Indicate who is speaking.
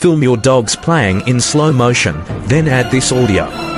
Speaker 1: Film your dogs playing in slow motion, then add this audio.